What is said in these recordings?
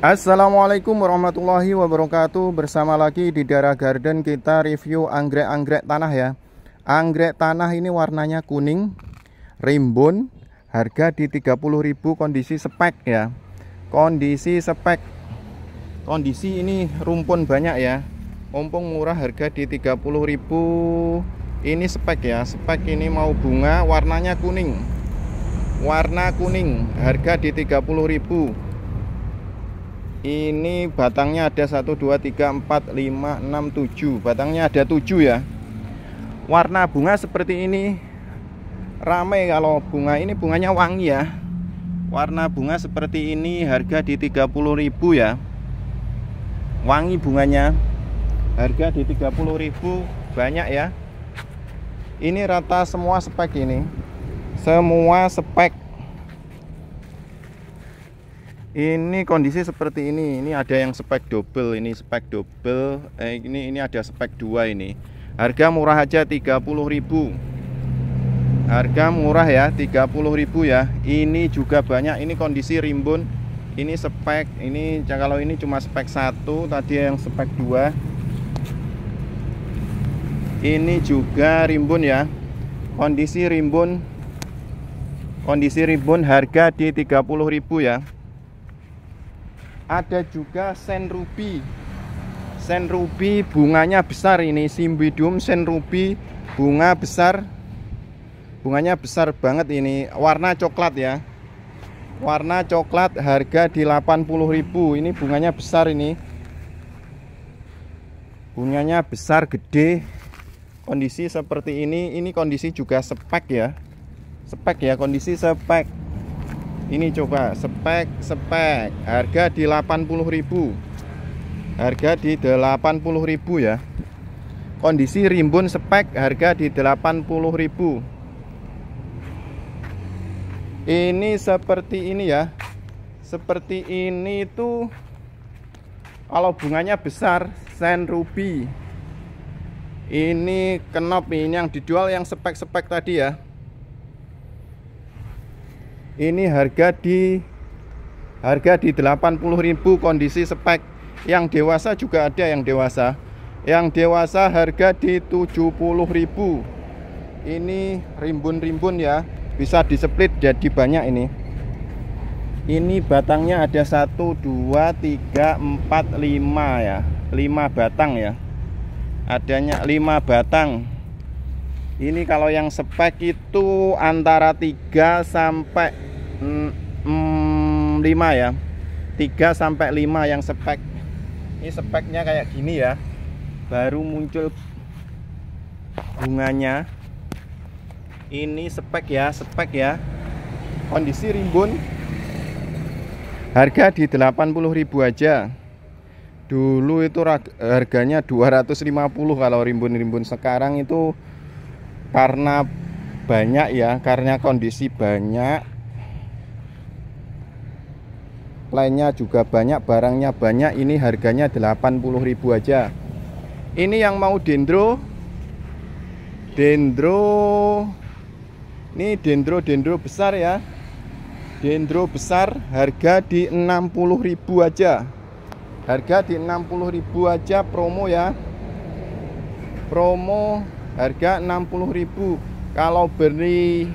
Assalamualaikum warahmatullahi wabarakatuh. Bersama lagi di Dara Garden, kita review anggrek-anggrek tanah ya. Anggrek tanah ini warnanya kuning, rimbun, harga di 30.000, kondisi spek ya. Kondisi spek. Kondisi ini rumpun banyak ya. Mumpung murah, harga di 30.000. Ini spek ya. Spek ini mau bunga, warnanya kuning. Warna kuning, harga di 30.000. Ini batangnya ada 1, 2, 3, 4, 5, 6, 7. Batangnya ada 7 ya. Warna bunga seperti ini. Ramai kalau bunga ini, bunganya wangi ya. Warna bunga seperti ini, harga di 30.000 ya. Wangi bunganya. Harga di 30.000, banyak ya. Ini rata semua spek ini. Semua spek. Ini kondisi seperti ini. Ini ada yang spek double, ini spek double. Ini ada spek 2 ini. Harga murah aja 30.000. Harga murah ya, 30.000 ya. Ini juga banyak. Ini kondisi rimbun. Ini spek. Ini kalau ini cuma spek 1, tadi yang spek 2. Ini juga rimbun ya. Kondisi rimbun. Kondisi rimbun, harga di 30.000 ya. Ada juga sen ruby. Sen ruby bunganya besar ini, Cymbidium sen ruby, bunga besar. Bunganya besar banget ini, warna coklat ya. Warna coklat, harga di 80.000. Ini bunganya besar ini. Bunganya besar, gede. Kondisi seperti ini kondisi juga spek ya. Spek ya, kondisi spek. Ini coba spek, harga di 80.000. Harga di 80.000 ya. Kondisi rimbun spek, harga di 80.000. Ini seperti ini ya. Seperti ini tuh kalau bunganya besar, sen ruby. Ini kenop, ini yang dijual yang spek-spek tadi ya. Ini harga di 80.000, kondisi spek. Yang dewasa juga ada yang dewasa. Yang dewasa harga di 70.000. Ini rimbun-rimbun ya. Bisa di-split jadi banyak ini. Ini batangnya ada 1, 2, 3, 4, 5 ya. 5 batang ya. Adanya 5 batang. Ini kalau yang spek itu antara 3 sampai 5 ya. 3 sampai 5 yang spek. Ini speknya kayak gini ya. Baru muncul bunganya. Ini spek ya, Kondisi rimbun. Harga di 80.000 aja. Dulu itu harganya 250 kalau rimbun-rimbun. Sekarang itu karena banyak ya, karena kondisi banyak, lainnya juga banyak, barangnya banyak. Ini harganya 80.000 aja. Ini yang mau dendro. Ini dendro besar ya. Dendro besar, harga di 60.000 aja. Harga di 60.000 aja, promo ya. Promo harga 60.000. Kalau beli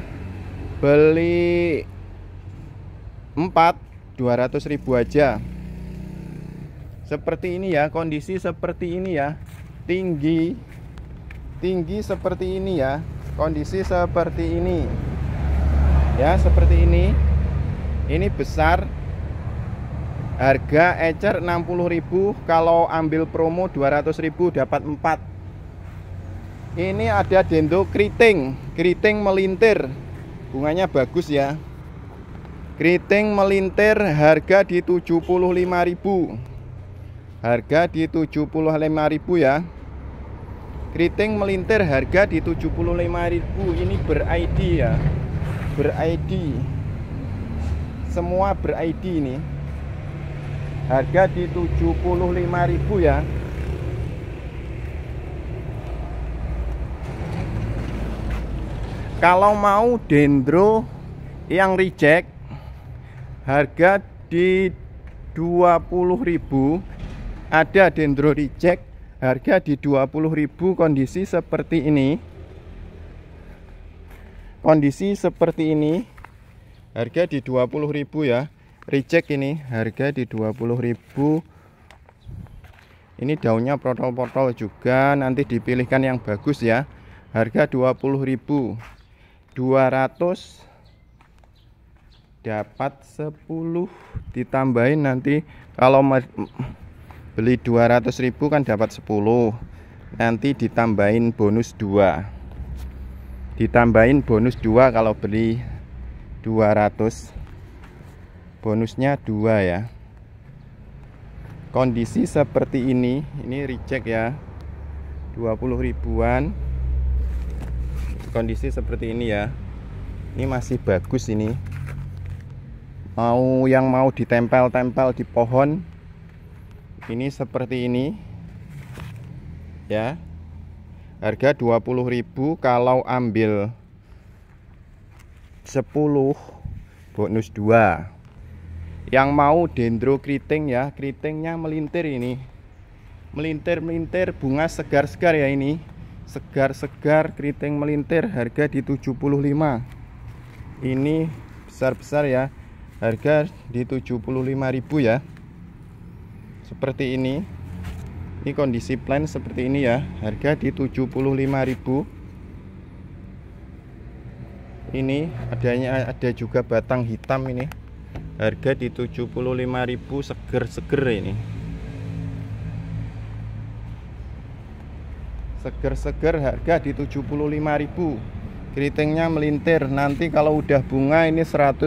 4, 200.000 aja. Seperti ini ya, kondisi seperti ini ya. Tinggi seperti ini ya. Kondisi seperti ini ya, seperti ini. Ini besar. Harga ecer 60.000. Kalau ambil promo 200.000 dapat 4. Ini ada dendro keriting melintir. Bunganya bagus ya. Keriting melintir, harga di 75.000. Harga di 75.000 ya. Keriting melintir, harga di 75.000. Ini ber-ID ya. Ber-ID. Semua ber-ID ini. Harga di 75.000 ya. Kalau mau dendro yang reject, harga di 20.000. Ada Dendro reject harga di 20.000. Kondisi seperti ini. Kondisi seperti ini. Harga di 20.000 ya. Reject ini harga di 20.000. Ini daunnya protol-protol juga, nanti dipilihkan yang bagus ya. Harga 20.000. 200 dapat 10, ditambahin nanti kalau beli 200.000 kan dapat 10. Nanti ditambahin bonus 2. Ditambahin bonus 2 kalau beli 200. Bonusnya 2 ya. Kondisi seperti ini reject ya. 20 ribuan. Kondisi seperti ini ya. Ini masih bagus ini. Yang mau ditempel-tempel di pohon. Ini seperti ini. Ya. Harga 20.000, kalau ambil 10 bonus 2. Yang mau dendro keriting ya, keritingnya melintir ini. Melintir-melintir, bunga segar-segar ya ini. Segar-segar keriting melintir, harga di 75. Ini besar-besar ya. Harga di 75.000 ya. Seperti ini. Ini kondisi plain seperti ini ya. Harga di 75.000. Ini ada juga batang hitam ini. Harga di 75.000, seger-seger ini. Seger-seger harga di 75.000. Keritingnya melintir. Nanti kalau udah bunga ini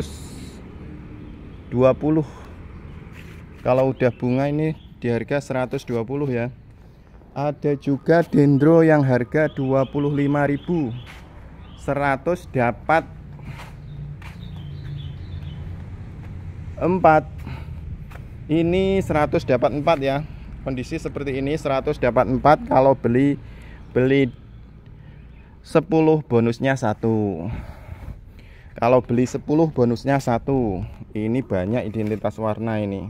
120. Kalau udah bunga ini di harga 120 ya. Ada juga dendro yang harga 25.000. 100 dapat 4. Ini 100 dapat 4 ya. Kondisi seperti ini 100 dapat 4. Kalau beli 10 bonusnya 1. Kalau beli 10 bonusnya 1. Ini banyak identitas warna ini.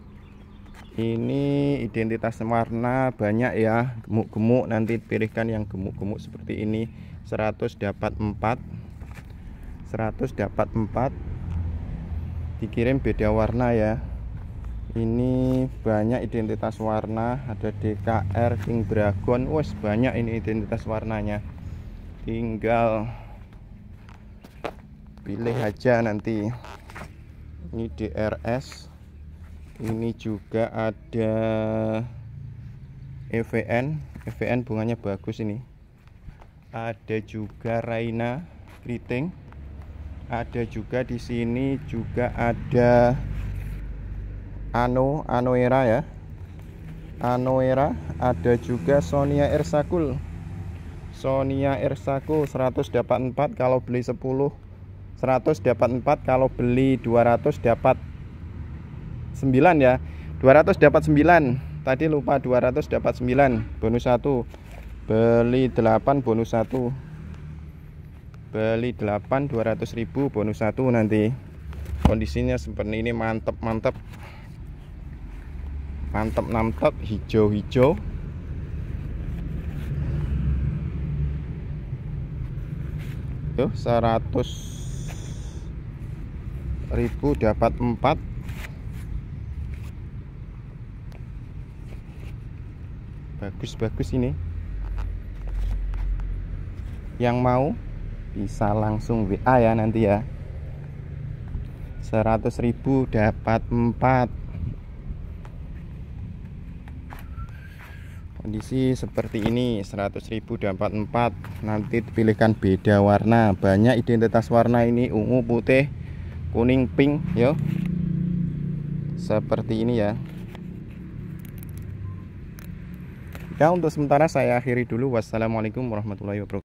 Ini identitas warna banyak ya, gemuk-gemuk. Nanti pilihkan yang gemuk-gemuk seperti ini. 100 dapat 4. 100 dapat 4. Dikirim beda warna ya. Ini banyak identitas warna. Ada DKR, King Dragon. Wes banyak ini identitas warnanya. Tinggal pilih aja nanti. Ini DRS. Ini juga ada EVN. EVN bunganya bagus ini. Ada juga Raina keriting. Ada juga di sini juga ada Anoera ya. Anoera, ada juga Sonia Ersakul. Sonia Ersakul 100 dapat 4 kalau beli 10. 100 dapat 4 kalau beli 200 dapat 9 ya. 200 dapat 9. Tadi lupa, 200 dapat 9 bonus 1. Beli 8 bonus 1. Beli 8 200.000 bonus 1 nanti. Kondisinya seperti ini, mantep hijau-hijau. Yo, 100.000 dapat 4. Bagus ini. Yang mau bisa langsung WA ya nanti ya. 100.000 dapat 4. Kondisi seperti ini, 100.000 dapat 4. Nanti pilihkan beda warna. Banyak identitas warna ini, ungu, putih, kuning, pink yo. Seperti ini ya. Ya, untuk sementara saya akhiri dulu. Wassalamualaikum warahmatullahi wabarakatuh.